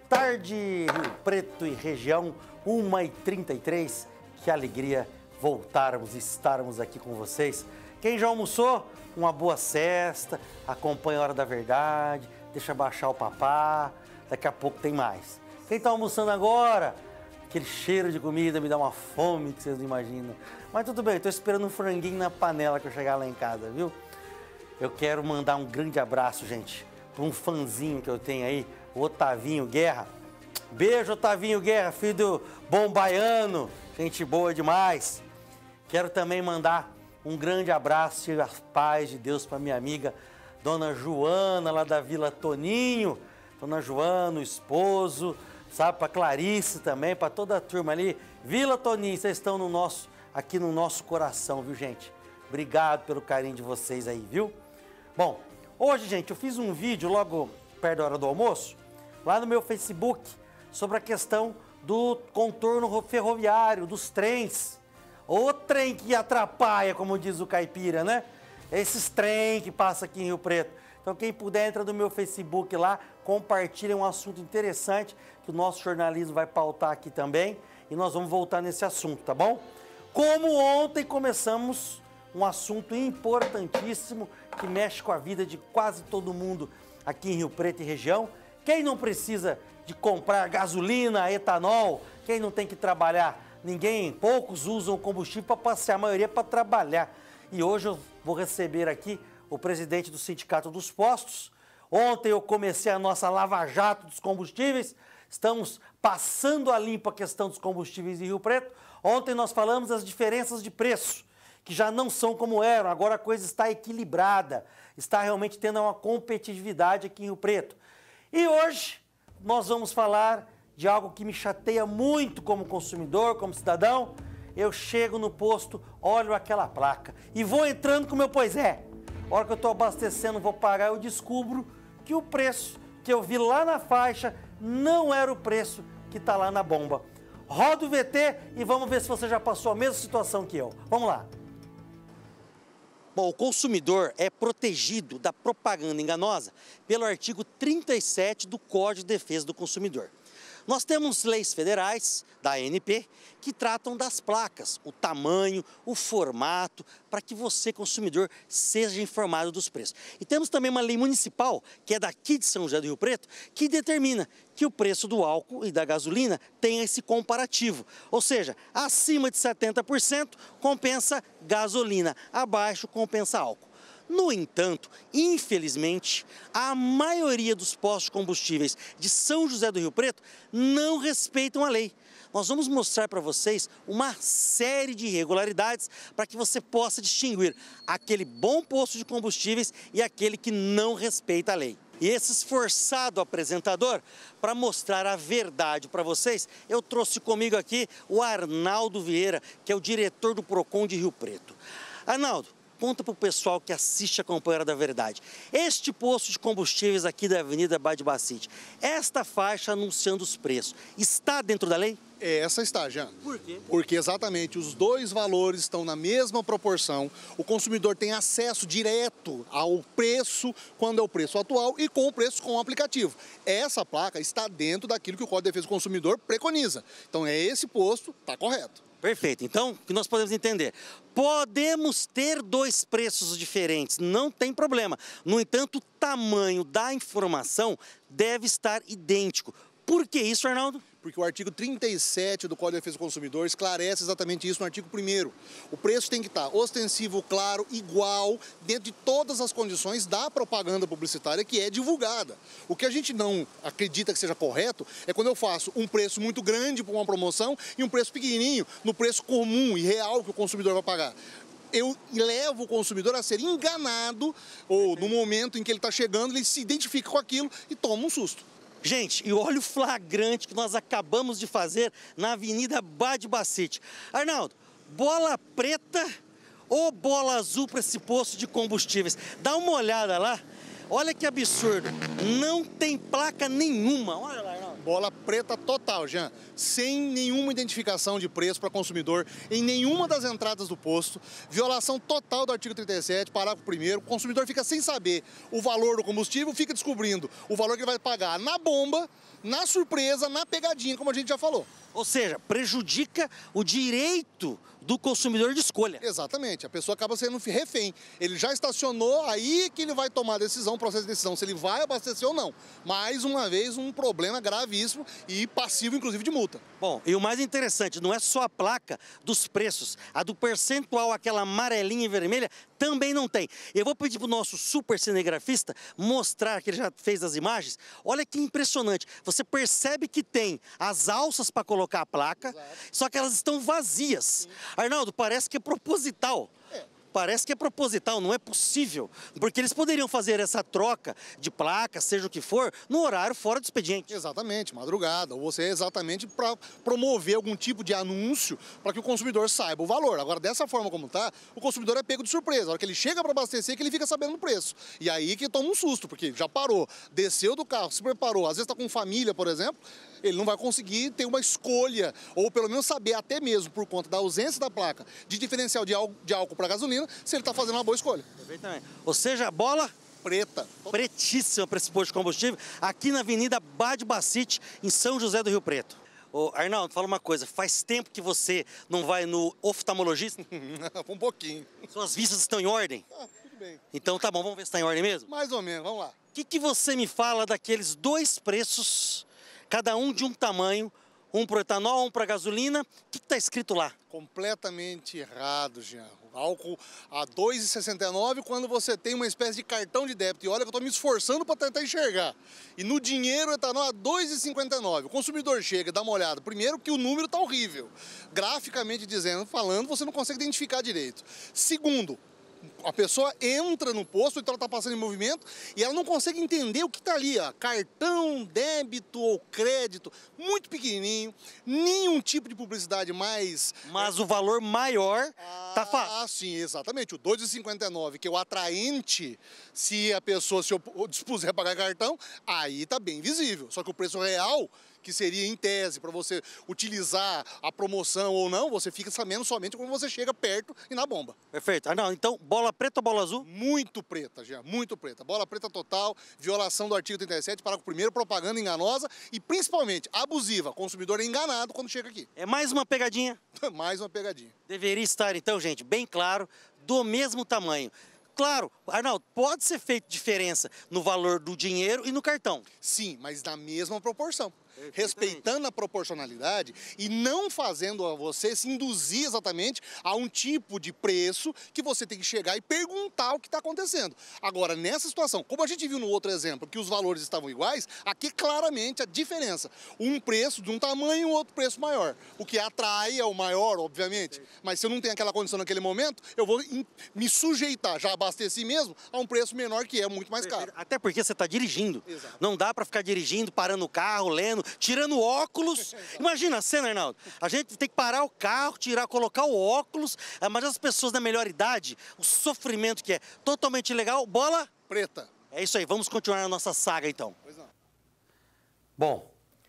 tarde, Rio Preto e região, 1h33. Que alegria voltarmos e estarmos aqui com vocês. Quem já almoçou, uma boa cesta, acompanha a Hora da Verdade, deixa baixar o papá, daqui a pouco tem mais. Quem está almoçando agora, aquele cheiro de comida me dá uma fome que vocês não imaginam. Mas tudo bem, estou esperando um franguinho na panela que eu chegar lá em casa, viu? Eu quero mandar um grande abraço, gente, para um fãzinho que eu tenho aí, o Otavinho Guerra. Beijo, Otavinho Guerra, filho do bom baiano, gente boa demais. Quero também mandar um grande abraço e a paz de Deus para minha amiga Dona Joana, lá da Vila Toninho. Dona Joana, o esposo, sabe, para Clarice também, para toda a turma ali. Vila Toninho, vocês estão aqui no nosso coração, viu, gente? Obrigado pelo carinho de vocês aí, viu? Bom, hoje, gente, eu fiz um vídeo logo perto da hora do almoço, lá no meu Facebook, sobre a questão do contorno ferroviário, dos trens. O trem que atrapalha, como diz o caipira, né? Esses trem que passam aqui em Rio Preto. Então, quem puder, entra no meu Facebook lá, compartilha um assunto interessante que o nosso jornalismo vai pautar aqui também e nós vamos voltar nesse assunto, tá bom? Como ontem começamos um assunto importantíssimo que mexe com a vida de quase todo mundo aqui em Rio Preto e região. Quem não precisa de comprar gasolina, etanol, quem não tem que trabalhar? Poucos usam combustível para passear, a maioria para trabalhar. E hoje eu vou receber aqui o presidente do Sindicato dos Postos. Ontem eu comecei a nossa lava-jato dos combustíveis. Estamos passando a limpo a questão dos combustíveis em Rio Preto. Ontem nós falamos das diferenças de preço, que já não são como eram. Agora a coisa está equilibrada, está realmente tendo uma competitividade aqui em Rio Preto. E hoje nós vamos falar de algo que me chateia muito como consumidor, como cidadão. Eu chego no posto, olho aquela placa e vou entrando com o meu pois é. A hora que eu estou abastecendo, vou pagar, eu descubro que o preço que eu vi lá na faixa não era o preço que está lá na bomba. Roda o VT e vamos ver se você já passou a mesma situação que eu. Vamos lá. Bom, o consumidor é protegido da propaganda enganosa pelo artigo 37 do Código de Defesa do Consumidor. Nós temos leis federais, da ANP, que tratam das placas, o tamanho, o formato, para que você, consumidor, seja informado dos preços. E temos também uma lei municipal, que é daqui de São José do Rio Preto, que determina que o preço do álcool e da gasolina tenha esse comparativo. Ou seja, acima de 70% compensa gasolina, abaixo compensa álcool. No entanto, infelizmente, a maioria dos postos de combustíveis de São José do Rio Preto não respeitam a lei. Nós vamos mostrar para vocês uma série de irregularidades para que você possa distinguir aquele bom posto de combustíveis e aquele que não respeita a lei. E esse esforçado apresentador, para mostrar a verdade para vocês, eu trouxe comigo aqui o Arnaldo Vieira, que é o diretor do Procon de Rio Preto. Arnaldo, conta para o pessoal que assiste a Companheira da Verdade. Este posto de combustíveis aqui da Avenida Bade Bacite, esta faixa anunciando os preços, está dentro da lei? Essa está, Jean. Por quê? Porque exatamente os dois valores estão na mesma proporção. O consumidor tem acesso direto ao preço, quando é o preço atual, e com o preço com o aplicativo. Essa placa está dentro daquilo que o Código de Defesa do Consumidor preconiza. Então é esse posto, está correto. Perfeito. Então, o que nós podemos entender? Podemos ter dois preços diferentes, não tem problema. No entanto, o tamanho da informação deve estar idêntico. Por que isso, Arnaldo? Porque o artigo 37 do Código de Defesa do Consumidor esclarece exatamente isso no artigo 1º. O preço tem que estar ostensivo, claro, igual, dentro de todas as condições da propaganda publicitária que é divulgada. O que a gente não acredita que seja correto é quando eu faço um preço muito grande para uma promoção e um preço pequenininho no preço comum e real que o consumidor vai pagar. Eu levo o consumidor a ser enganado ou no momento em que ele está chegando, ele se identifica com aquilo e toma um susto. Gente, e olha o flagrante que nós acabamos de fazer na Avenida Bade Bacite. Arnaldo, bola preta ou bola azul para esse posto de combustíveis? Dá uma olhada lá. Olha que absurdo, não tem placa nenhuma. Olha lá, Arnaldo. Bola preta total, Jean. Sem nenhuma identificação de preço para consumidor em nenhuma das entradas do posto. Violação total do artigo 37, parágrafo 1º. O consumidor fica sem saber o valor do combustível, fica descobrindo o valor que ele vai pagar na bomba na surpresa, na pegadinha, como a gente já falou. Ou seja, prejudica o direito do consumidor de escolha. Exatamente, a pessoa acaba sendo refém. Ele já estacionou, aí que ele vai tomar a decisão, o processo de decisão, se ele vai abastecer ou não. Mais uma vez, um problema gravíssimo e passivo, inclusive, de multa. Bom, e o mais interessante, não é só a placa dos preços, a do percentual, aquela amarelinha e vermelha, também não tem. Eu vou pedir para o nosso super cinegrafista mostrar, que ele já fez as imagens. Olha que impressionante, você percebe que tem as alças para colocar a placa, exato, só que elas estão vazias. Sim. Arnaldo, parece que é proposital. Parece que é proposital, não é possível. Porque eles poderiam fazer essa troca de placa, seja o que for, no horário fora do expediente. Exatamente, madrugada. Ou você exatamente para promover algum tipo de anúncio para que o consumidor saiba o valor. Agora, dessa forma como está, o consumidor é pego de surpresa. A hora que ele chega para abastecer, que ele fica sabendo o preço. E aí que toma um susto, porque já parou, desceu do carro, se preparou. Às vezes está com família, por exemplo, ele não vai conseguir ter uma escolha, ou pelo menos saber, até mesmo por conta da ausência da placa, de diferencial de álcool para gasolina, se ele está fazendo uma boa escolha. Perfeitamente. Ou seja, a bola preta. Pretíssima para esse posto de combustível, aqui na Avenida Bade Bacite, em São José do Rio Preto. Ô, Arnaldo, fala uma coisa, faz tempo que você não vai no oftalmologista? Um pouquinho. Suas vistas estão em ordem? Tudo bem. Então tá bom, vamos ver se está em ordem mesmo? Mais ou menos, vamos lá. O que você me fala daqueles dois preços, cada um de um tamanho, um para etanol, um para gasolina? O que está escrito lá? Completamente errado, Jean. Álcool a R$ 2,69 quando você tem uma espécie de cartão de débito. E olha que eu estou me esforçando para tentar enxergar. E no dinheiro o etanol a R$ 2,59. O consumidor chega, dá uma olhada. Primeiro que o número está horrível. Graficamente dizendo, falando, você não consegue identificar direito. Segundo, a pessoa entra no posto, então ela está passando em movimento e ela não consegue entender o que está ali, ó. Cartão, débito ou crédito, muito pequenininho, nenhum tipo de publicidade mais... Mas o valor maior tá fácil. Ah, sim, exatamente. O R$ 2,59, que é o atraente, se a pessoa se dispuser a pagar cartão, aí tá bem visível. Só que o preço real, que seria em tese para você utilizar a promoção ou não, você fica sabendo somente quando você chega perto e na bomba. Perfeito. Ah, não, então, bola preta ou bola azul? Muito preta, já, muito preta. Bola preta total, violação do artigo 37, parágrafo 1º, propaganda enganosa e principalmente abusiva. Consumidor é enganado quando chega aqui. É mais uma pegadinha? Mais uma pegadinha. Deveria estar, então, gente, bem claro, do mesmo tamanho. Claro, Arnaldo, pode ser feita diferença no valor do dinheiro e no cartão. Sim, mas na mesma proporção. Respeitando a proporcionalidade e não fazendo a você se induzir exatamente a um tipo de preço que você tem que chegar e perguntar o que está acontecendo. Agora, nessa situação, como a gente viu no outro exemplo, que os valores estavam iguais, aqui claramente a diferença. Um preço de um tamanho e um outro preço maior. O que atrai é o maior, obviamente, mas se eu não tenho aquela condição naquele momento, eu vou me sujeitar, já abasteci mesmo, a um preço menor que é muito mais caro. Até porque você está dirigindo. Exato. Não dá para ficar dirigindo, parando o carro, lendo, tirando óculos. Imagina a cena, Arnaldo. A gente tem que parar o carro, colocar o óculos. Mas as pessoas da melhor idade, o sofrimento que é totalmente legal. Bola preta. É isso aí, vamos continuar a nossa saga então. Pois não. Bom,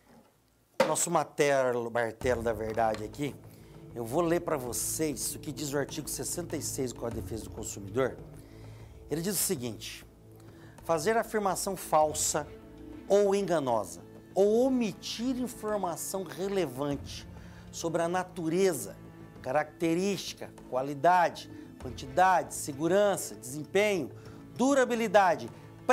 nosso martelo da verdade aqui, eu vou ler para vocês o que diz o artigo 66 do Código de Defesa do Consumidor. Ele diz o seguinte: fazer afirmação falsa ou enganosa, ou omitir informação relevante sobre a natureza, característica, qualidade, quantidade, segurança, desempenho, durabilidade,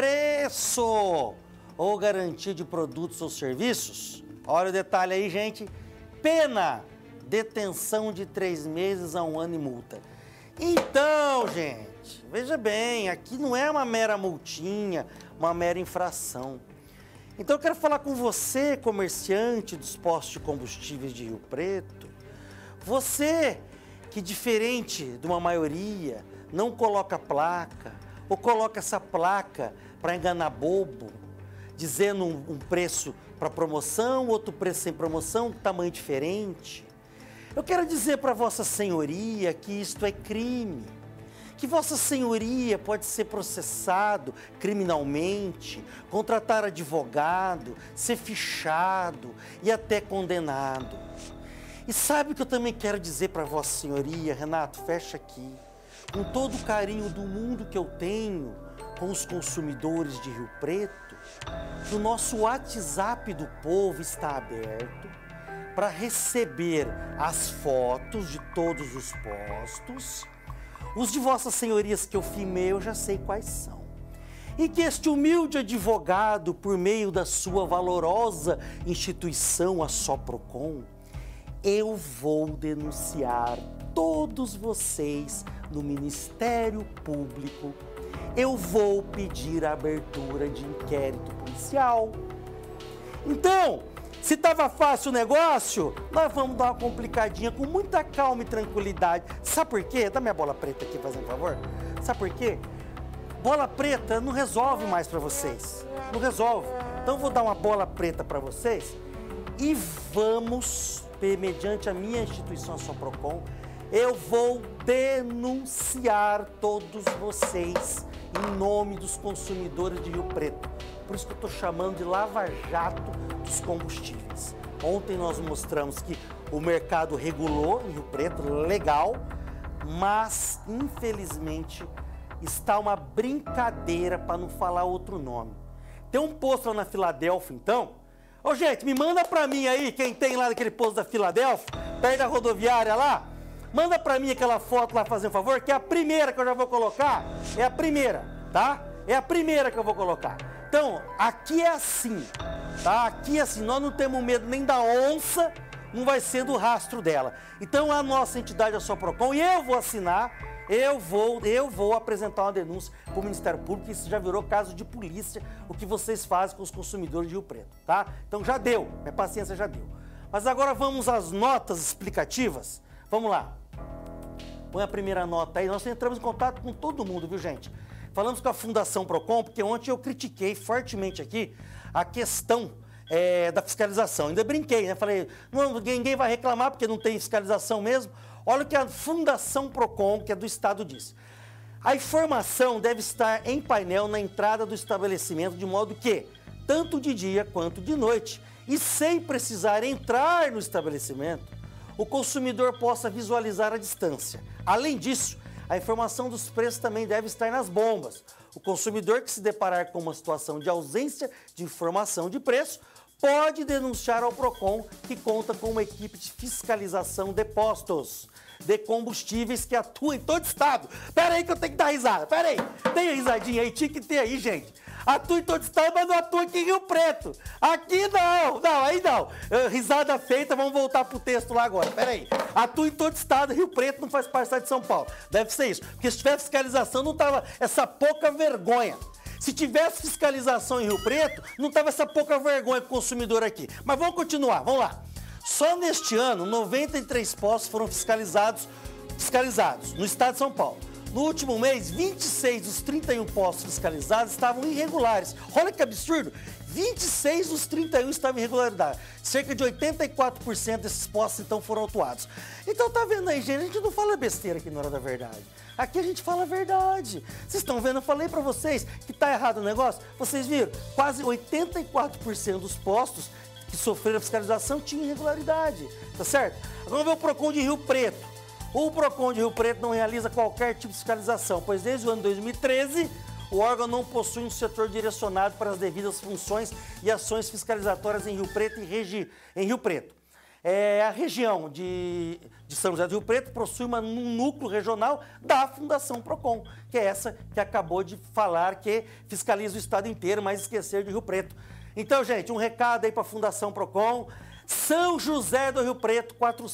preço ou garantia de produtos ou serviços. Olha o detalhe aí, gente. Pena, detenção de 3 meses a 1 ano e multa. Então, gente, veja bem, aqui não é uma mera multinha, uma mera infração. Então eu quero falar com você, comerciante dos postos de combustíveis de Rio Preto. Você que, diferente de uma maioria, não coloca placa ou coloca essa placa para enganar bobo, dizendo um preço para promoção, outro preço sem promoção, tamanho diferente. Eu quero dizer para Vossa Senhoria que isto é crime. Que Vossa Senhoria pode ser processado criminalmente, contratar advogado, ser fichado e até condenado. E sabe o que eu também quero dizer para Vossa Senhoria, Renato? Fecha aqui. Com todo o carinho do mundo que eu tenho com os consumidores de Rio Preto que o nosso WhatsApp do povo está aberto para receber as fotos de todos os postos. Os de vossas senhorias que eu filmei, eu já sei quais são. E que este humilde advogado, por meio da sua valorosa instituição, a Soprocon, eu vou denunciar todos vocês no Ministério Público. Eu vou pedir a abertura de inquérito policial. Então, se estava fácil o negócio, nós vamos dar uma complicadinha com muita calma e tranquilidade. Sabe por quê? Dá minha bola preta aqui, fazendo favor. Sabe por quê? Bola preta não resolve mais para vocês. Não resolve. Então eu vou dar uma bola preta para vocês e vamos, mediante a minha instituição, a Soprocon, eu vou denunciar todos vocês em nome dos consumidores de Rio Preto. Por isso que eu estou chamando de lava-jato dos combustíveis. Ontem nós mostramos que o mercado regulou em Rio Preto, legal, mas infelizmente está uma brincadeira, para não falar outro nome. Tem um posto lá na Filadélfia, então. Ô, gente, me manda para mim aí, quem tem lá naquele posto da Filadélfia, perto da rodoviária lá. Manda para mim aquela foto lá, fazendo favor, que é a primeira que eu já vou colocar. É a primeira, tá? É a primeira que eu vou colocar. Então, aqui é assim, tá? Aqui é assim, nós não temos medo nem da onça, não vai ser do rastro dela. Então, a nossa entidade, a Soprocon, e eu vou assinar, eu vou apresentar uma denúncia para o Ministério Público, isso já virou caso de polícia, o que vocês fazem com os consumidores de Rio Preto, tá? Então, já deu, minha paciência já deu. Mas agora vamos às notas explicativas. Vamos lá. Põe a primeira nota aí. Nós entramos em contato com todo mundo, viu, gente? Falamos com a Fundação Procon, porque ontem eu critiquei fortemente aqui a questão da fiscalização. Ainda brinquei, né? Falei, não, ninguém vai reclamar porque não tem fiscalização mesmo. Olha o que a Fundação Procon, que é do Estado, diz. A informação deve estar em painel na entrada do estabelecimento, de modo que, tanto de dia quanto de noite, e sem precisar entrar no estabelecimento, o consumidor possa visualizar a distância. Além disso, a informação dos preços também deve estar nas bombas. O consumidor que se deparar com uma situação de ausência de informação de preço pode denunciar ao Procon, que conta com uma equipe de fiscalização de postos de combustíveis que atua em todo estado. Pera aí que eu tenho que dar risada, pera aí. Tem a risadinha aí, tinha que ter aí, gente. Atua em todo estado, mas não atua aqui em Rio Preto. Aqui não, aí não. Risada feita, vamos voltar pro texto lá agora, pera aí. Atua em todo estado, Rio Preto não faz parte do estado de São Paulo. Deve ser isso, porque se tivesse fiscalização não tava essa pouca vergonha. Se tivesse fiscalização em Rio Preto, não tava essa pouca vergonha pro consumidor aqui. Mas vamos continuar, vamos lá. Só neste ano, 93 postos foram fiscalizados no estado de São Paulo. No último mês, 26 dos 31 postos fiscalizados estavam irregulares. Olha que absurdo! 26 dos 31 estavam em irregularidade. Cerca de 84% desses postos, então, foram autuados. Então, tá vendo aí, gente? A gente não fala besteira aqui na hora da verdade. Aqui a gente fala a verdade. Vocês estão vendo? Eu falei pra vocês que tá errado o negócio. Vocês viram? Quase 84% dos postos que sofreram fiscalização tinham irregularidade. Tá certo? Agora vamos ver o Procon de Rio Preto. O Procon de Rio Preto não realiza qualquer tipo de fiscalização, pois desde o ano 2013 o órgão não possui um setor direcionado para as devidas funções e ações fiscalizatórias em Rio Preto em Rio Preto. A região de São José do Rio Preto possui um núcleo regional da Fundação Procon, que é essa que acabou de falar que fiscaliza o estado inteiro, mas esquecer de Rio Preto. Então, gente, um recado aí para a Fundação Procon. São José do Rio Preto,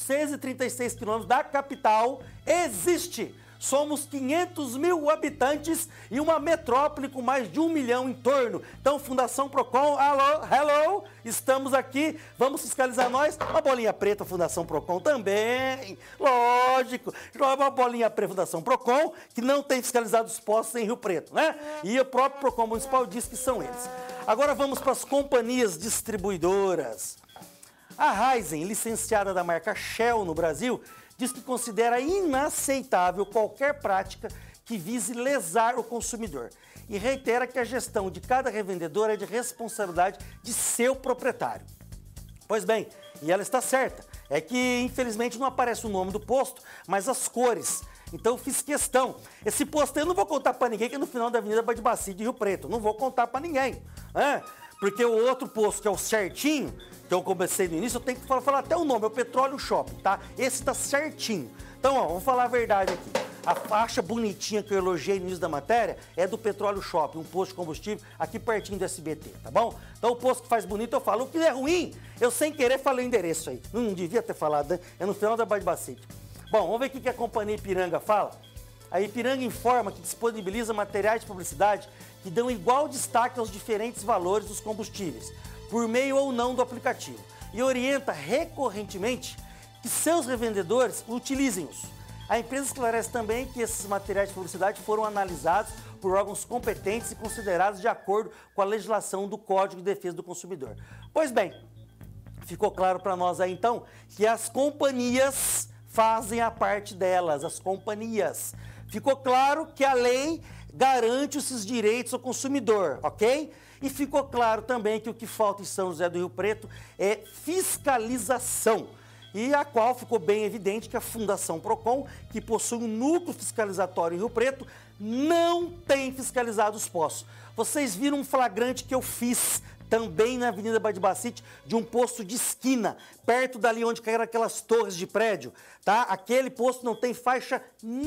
436 quilômetros da capital, existe. Somos 500 mil habitantes e uma metrópole com mais de 1 milhão em torno. Então, Fundação Procon, alô, hello, estamos aqui, vamos fiscalizar nós. Uma bolinha preta, Fundação Procon também, lógico. Uma bolinha preta, Fundação Procon, que não tem fiscalizado os postos em Rio Preto, né? E o próprio Procon Municipal diz que são eles. Agora vamos para as companhias distribuidoras. A Raízen, licenciada da marca Shell no Brasil, diz que considera inaceitável qualquer prática que vise lesar o consumidor e reitera que a gestão de cada revendedor é de responsabilidade de seu proprietário. Pois bem, e ela está certa. É que, infelizmente, não aparece o nome do posto, mas as cores. Então, eu fiz questão. Esse posto eu não vou contar para ninguém, que é no final da Avenida Badibacite de Rio Preto. Não vou contar para ninguém. Porque o outro posto, que é o certinho, que eu comecei no início, eu tenho que falar até o nome, é o Petróleo Shopping, tá? Esse tá certinho. Então, ó, vou falar a verdade aqui. A faixa bonitinha que eu elogiei no início da matéria é do Petróleo Shopping, um posto de combustível aqui pertinho do SBT, tá bom? Então, o posto que faz bonito eu falo. O que é ruim, eu sem querer falei o endereço aí. Não devia ter falado, né? É no final da Badibacite. Bom, vamos ver o que a companhia Ipiranga fala. A Ipiranga informa que disponibiliza materiais de publicidade que dão igual destaque aos diferentes valores dos combustíveis, por meio ou não do aplicativo, e orienta recorrentemente que seus revendedores utilizem-os. A empresa esclarece também que esses materiais de publicidade foram analisados por órgãos competentes e considerados de acordo com a legislação do Código de Defesa do Consumidor. Pois bem, ficou claro para nós aí então que as companhias fazem a parte delas, as companhias. Ficou claro que a lei garante esses direitos ao consumidor, ok? E ficou claro também que o que falta em São José do Rio Preto é fiscalização. E a qual ficou bem evidente que a Fundação Procon, que possui um núcleo fiscalizatório em Rio Preto, não tem fiscalizado os postos. Vocês viram um flagrante que eu fiz também na Avenida Badibacite, de um posto de esquina, perto dali onde caíram aquelas torres de prédio, tá? Aquele posto não tem faixa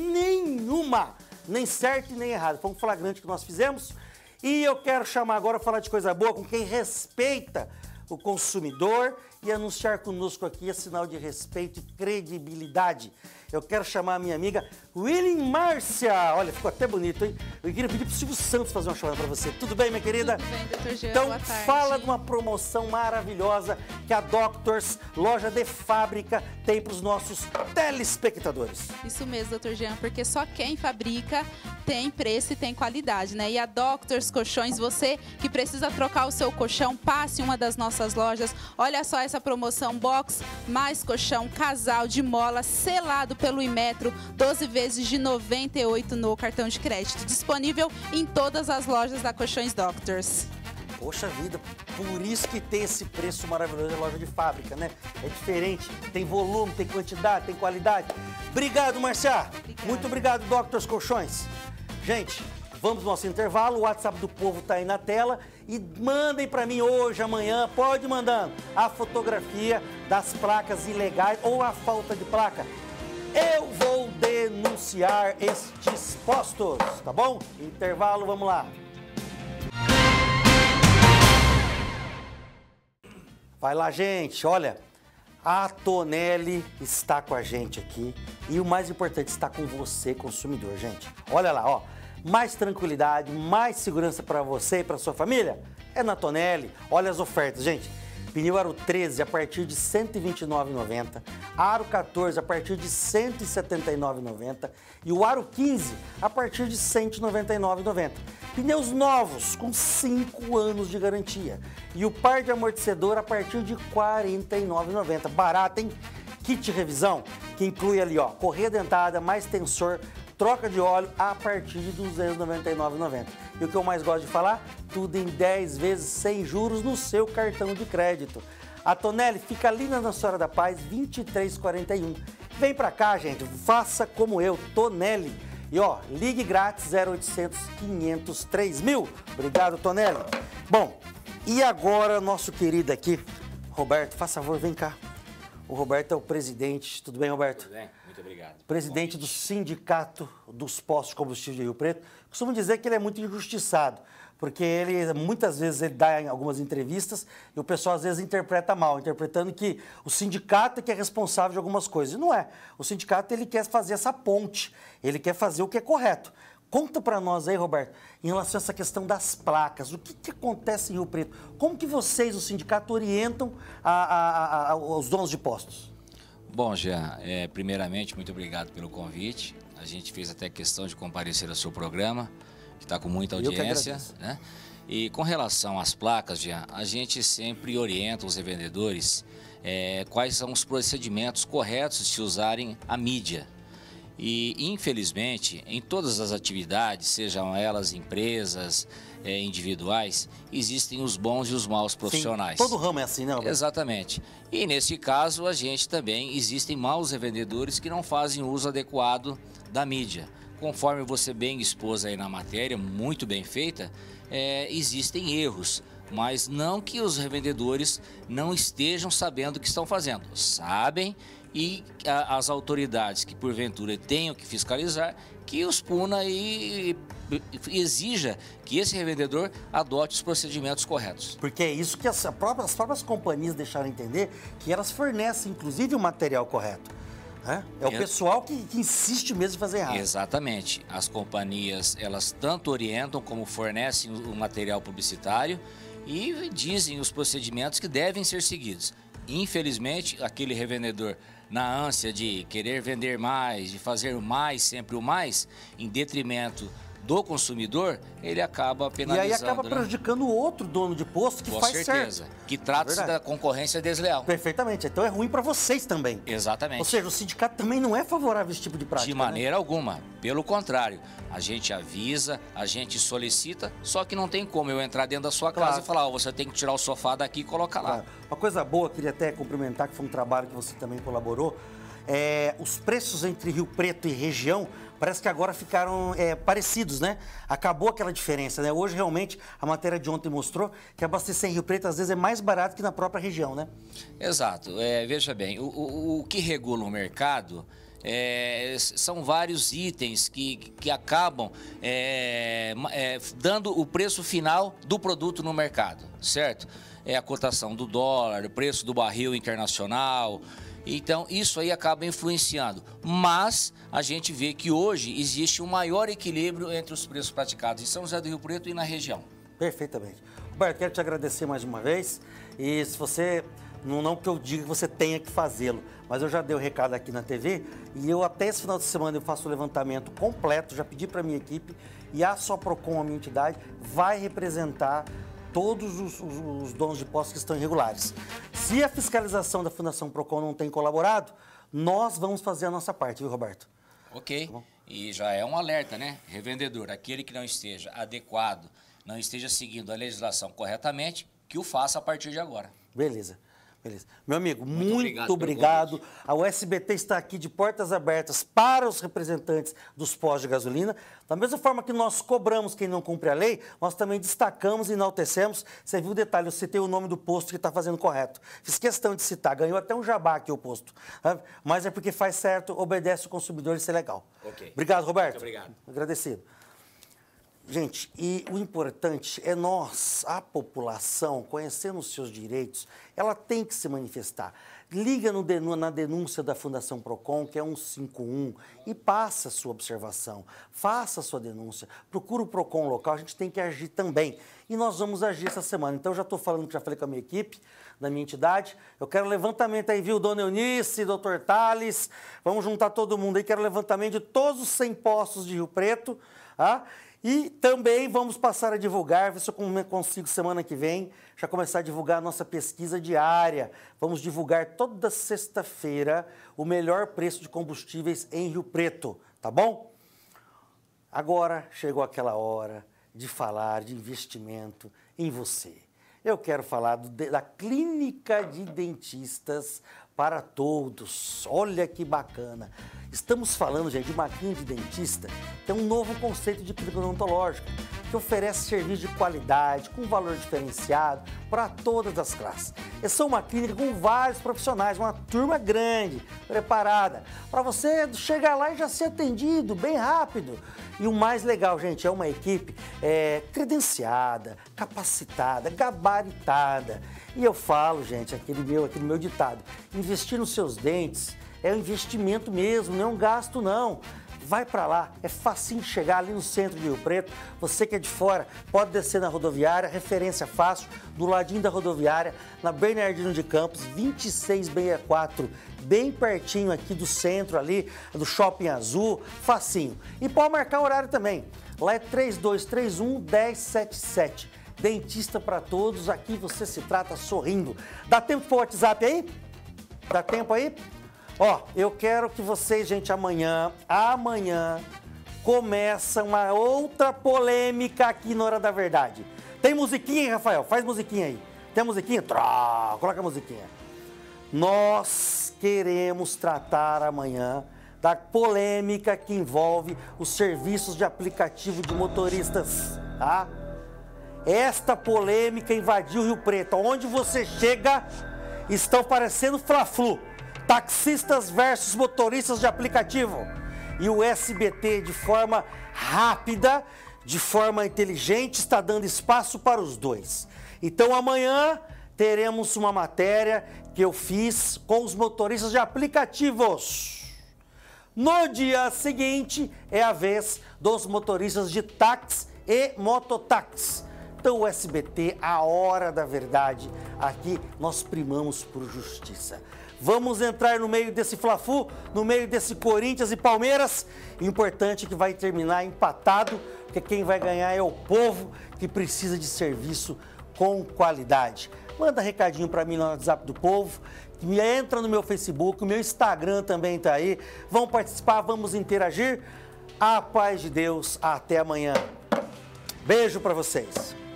nenhuma, nem certo e nem errado. Foi um flagrante que nós fizemos. E eu quero chamar agora, falar de coisa boa com quem respeita o consumidor e anunciar conosco aqui é sinal de respeito e credibilidade. Eu quero chamar a minha amiga Willing Márcia. Olha, ficou até bonito, hein? Eu queria pedir pro Silvio Santos fazer uma chamada para você. Tudo bem, minha querida? Tudo bem, doutor Jean, então, boa tarde. fala de uma promoção maravilhosa que a Doctors, loja de fábrica, tem para os nossos telespectadores. Isso mesmo, doutor Jean, porque só quem fabrica tem preço e tem qualidade, né? E a Doctors Colchões, você que precisa trocar o seu colchão, passe em uma das nossas lojas. Olha só essa promoção box, mais colchão, casal de mola, selado pelo Imetro, 12 vezes de R$ 98 no cartão de crédito. Disponível em todas as lojas da Colchões Doctors. Poxa vida, por isso que tem esse preço maravilhoso da loja de fábrica, né? É diferente, tem volume, tem quantidade, tem qualidade. Obrigado, Marcia. Muito obrigado, Doctors Colchões. Gente, vamos no nosso intervalo, o WhatsApp do povo tá aí na tela e mandem para mim hoje, amanhã, pode mandando a fotografia das placas ilegais ou a falta de placa. Eu vou denunciar estes postos, tá bom? Intervalo, vamos lá. Vai lá, gente. Olha, a Tonelli está com a gente aqui e o mais importante, está com você, consumidor, gente. Olha lá, ó. Mais tranquilidade, mais segurança para você e para sua família é na Tonelli. Olha as ofertas, gente. Pneu Aro 13 a partir de R$ 129,90, Aro 14 a partir de R$ 179,90 e o Aro 15 a partir de R$ 199,90. Pneus novos com 5 anos de garantia e o par de amortecedor a partir de R$ 49,90. Barato, hein? Kit revisão que inclui ali, ó, correia dentada, mais tensor, troca de óleo a partir de R$ 299,90. E o que eu mais gosto de falar? Tudo em 10 vezes sem juros no seu cartão de crédito. A Tonelli fica ali na Nossa Senhora da Paz, 2341. Vem pra cá, gente, faça como eu, Tonelli. E ó, ligue grátis 0800 500 3000. Obrigado, Tonelli. Bom, e agora nosso querido aqui, Roberto, faça favor, vem cá. O Roberto é o presidente. Tudo bem, Roberto? Tudo bem, muito obrigado. Presidente do Sindicato dos Postos de Combustível de Rio Preto. Costumo dizer que ele é muito injustiçado, porque ele, muitas vezes, ele dá em algumas entrevistas e o pessoal, às vezes, interpreta mal, interpretando que o sindicato é que é responsável de algumas coisas. E não é. O sindicato, ele quer fazer essa ponte, ele quer fazer o que é correto. Conta para nós aí, Roberto, em relação a essa questão das placas, o que acontece em Rio Preto? Como que vocês, o sindicato, orientam os donos de postos? Bom, Jean, primeiramente, muito obrigado pelo convite. A gente fez até questão de comparecer ao seu programa, que está com muita audiência, né? E com relação às placas, Jean, a gente sempre orienta os revendedores quais são os procedimentos corretos de se usarem a mídia. E, infelizmente, em todas as atividades, sejam elas empresas, individuais, existem os bons e os maus profissionais. Sim, todo ramo é assim, né, Alberto? Exatamente. E, nesse caso, a gente também, existem maus revendedores que não fazem uso adequado da mídia. Conforme você bem expôs aí na matéria, muito bem feita, existem erros. Mas não que os revendedores não estejam sabendo o que estão fazendo. Sabem, e as autoridades que porventura tenham que fiscalizar, que os puna e exija que esse revendedor adote os procedimentos corretos. Porque é isso que as próprias companhias deixaram entender, que elas fornecem inclusive o material correto. É o pessoal que insiste mesmo em fazer errado. Exatamente. As companhias, elas tanto orientam como fornecem o material publicitário e dizem os procedimentos que devem ser seguidos. Infelizmente, aquele revendedor, na ânsia de querer vender mais, de fazer mais, sempre o mais, em detrimento do consumidor, ele acaba penalizando. E aí acaba prejudicando o outro dono de posto que faz certo. Com certeza. Que trata-se da concorrência desleal. Perfeitamente. Então é ruim para vocês também. Exatamente. Ou seja, o sindicato também não é favorável a esse tipo de prática. De maneira alguma. Pelo contrário, a gente avisa, a gente solicita, só que não tem como eu entrar dentro da sua casa e falar, você tem que tirar o sofá daqui e colocar lá. Uma coisa boa, queria até cumprimentar, que foi um trabalho que você também colaborou, os preços entre Rio Preto e região parece que agora ficaram parecidos, né? Acabou aquela diferença, né? Hoje, realmente, a matéria de ontem mostrou que abastecer em Rio Preto, às vezes, é mais barato que na própria região, né? Exato. Veja bem, o que regula o mercado são vários itens que acabam dando o preço final do produto no mercado, certo? A cotação do dólar, o preço do barril internacional. Então, isso aí acaba influenciando. Mas a gente vê que hoje existe um maior equilíbrio entre os preços praticados em São José do Rio Preto e na região. Perfeitamente. Roberto, quero te agradecer mais uma vez. E se você, não que eu diga que você tenha que fazê-lo, mas eu já dei o recado aqui na TV e eu até esse final de semana eu faço o levantamento completo, já pedi para a minha equipe e a Soprocon, a minha entidade, vai representar todos os donos de postos que estão irregulares. Se a fiscalização da Fundação Procon não tem colaborado, nós vamos fazer a nossa parte, viu, Roberto? Ok. Tá, e já é um alerta, né? Revendedor, aquele que não esteja adequado, não esteja seguindo a legislação corretamente, que o faça a partir de agora. Beleza. Beleza. Meu amigo, muito obrigado. A USBT está aqui de portas abertas para os representantes dos postos de gasolina. Da mesma forma que nós cobramos quem não cumpre a lei, nós também destacamos e enaltecemos. Você viu o detalhe, eu citei o nome do posto que está fazendo correto. Fiz questão de citar, ganhou até um jabá aqui o posto. Sabe? Mas é porque faz certo, obedece o consumidor, isso é legal. Ok. Obrigado, Roberto. Muito obrigado. Agradecido. Gente, e o importante é nós, a população, conhecendo os seus direitos, ela tem que se manifestar. Liga na denúncia da Fundação Procon, que é 151, e passa a sua observação, faça a sua denúncia, procura o Procon local, a gente tem que agir também. E nós vamos agir essa semana. Então, já estou falando, já falei com a minha equipe, da minha entidade, eu quero levantamento aí, viu, Dona Eunice, Dr. Thales, vamos juntar todo mundo aí, quero levantamento de todos os 100 postos de Rio Preto, tá? E também vamos passar a divulgar, ver se eu consigo semana que vem, já começar a divulgar a nossa pesquisa diária. Vamos divulgar toda sexta-feira o melhor preço de combustíveis em Rio Preto, tá bom? Agora chegou aquela hora de falar de investimento em você. Eu quero falar da Clínica de Dentistas para Todos. Olha que bacana. Estamos falando, gente, de uma clínica de dentista que é um novo conceito de clínica odontológica que oferece serviço de qualidade, com valor diferenciado para todas as classes. Essa é uma clínica com vários profissionais, uma turma grande, preparada, para você chegar lá e já ser atendido bem rápido. E o mais legal, gente, é uma equipe credenciada, capacitada, gabaritada. E eu falo, gente, aquele meu ditado, investir nos seus dentes é um investimento mesmo, não é um gasto não. Vai para lá, é facinho de chegar ali no centro de Rio Preto. Você que é de fora, pode descer na rodoviária, referência fácil, do ladinho da rodoviária, na Bernardino de Campos, 2664, bem pertinho aqui do centro ali, do Shopping Azul, facinho. E pode marcar o horário também, lá é 3231-1077. Dentista para Todos, aqui você se trata sorrindo. Dá tempo para o WhatsApp aí? Dá tempo aí? Ó, eu quero que vocês, gente, amanhã começa uma outra polêmica aqui na Hora da Verdade. Tem musiquinha, hein, Rafael? Faz musiquinha aí. Tem musiquinha? Coloca a musiquinha. Nós queremos tratar amanhã da polêmica que envolve os serviços de aplicativo de motoristas, tá? Esta polêmica invadiu Rio Preto. Onde você chega, estão parecendo Fla-Flu. Taxistas versus motoristas de aplicativo. E o SBT, de forma rápida, de forma inteligente, está dando espaço para os dois. Então amanhã teremos uma matéria que eu fiz com os motoristas de aplicativos. No dia seguinte é a vez dos motoristas de táxi e mototáxi. Então o SBT, a Hora da Verdade, aqui nós primamos por justiça. Vamos entrar no meio desse Fla-Flu, no meio desse Corinthians e Palmeiras. Importante que vai terminar empatado, porque quem vai ganhar é o povo que precisa de serviço com qualidade. Manda recadinho para mim no WhatsApp do Povo, entra no meu Facebook, o meu Instagram também tá aí. Vamos participar, vamos interagir. A paz de Deus, até amanhã. Beijo para vocês.